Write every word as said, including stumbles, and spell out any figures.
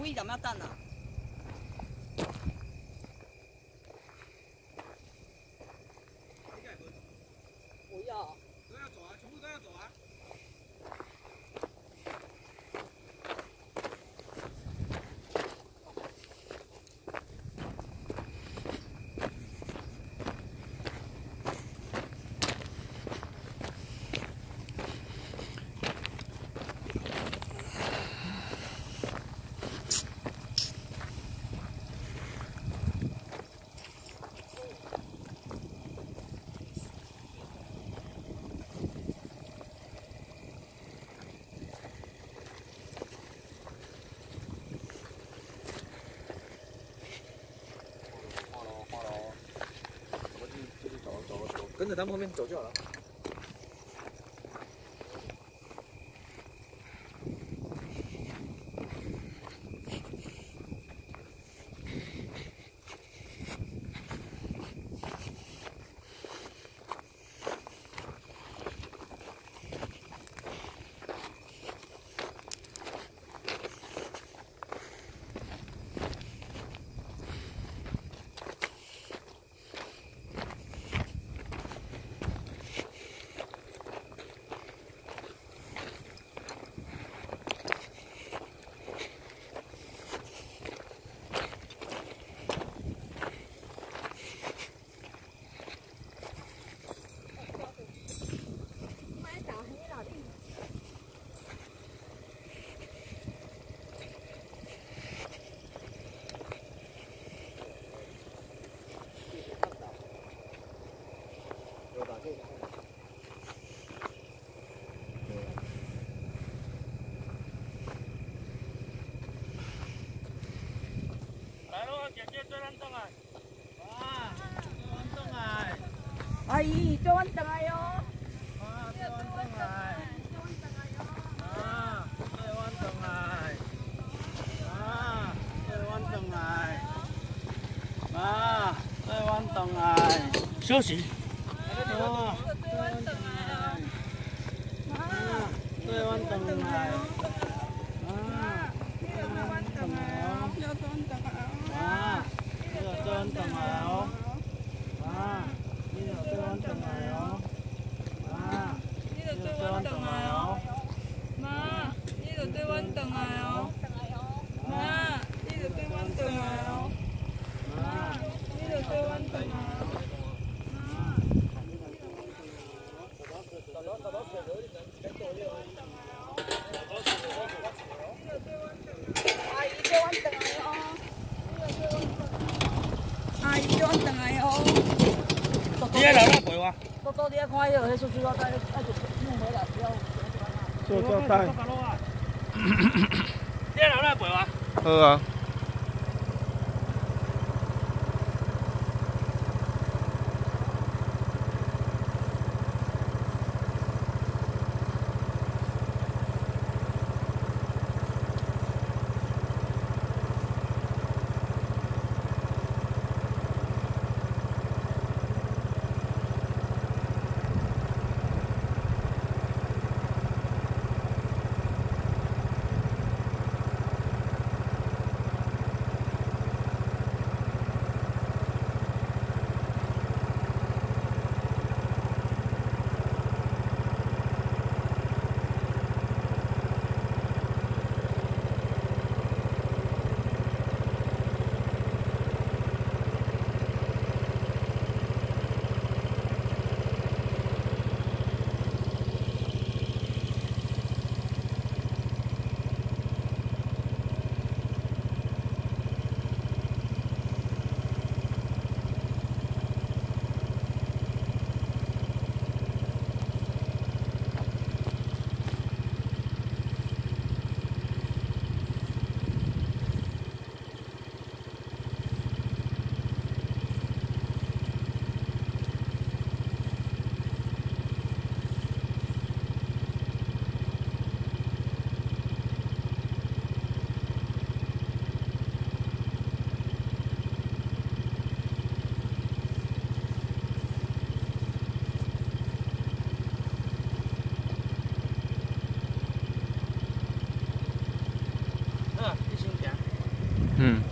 灰点咩蛋啊？不要。都要走啊，全部都要走啊。 跟着他们后面走就好了。阿姨，做完等来哟。啊，做完等来。啊，做完等来。啊，做完等来。啊，做完等来。休息。啊，做完等来。啊，做完等来。啊，做完等来哦。要做完等来哦。啊，要做完等来哦。啊。 呢度對穩定嚟哦，媽！呢度對穩定嚟哦，媽！呢度對穩定嚟哦，媽！呢度對穩定嚟哦，媽！呢度對穩定嚟哦，阿姨對穩定嚟哦，阿姨對穩定嚟哦。 你喺樓啦陪我。多多啲啊！看迄個，迄塑膠袋，一直弄回來，不要。塑膠袋。你喺樓啦陪我。好啊。 嗯。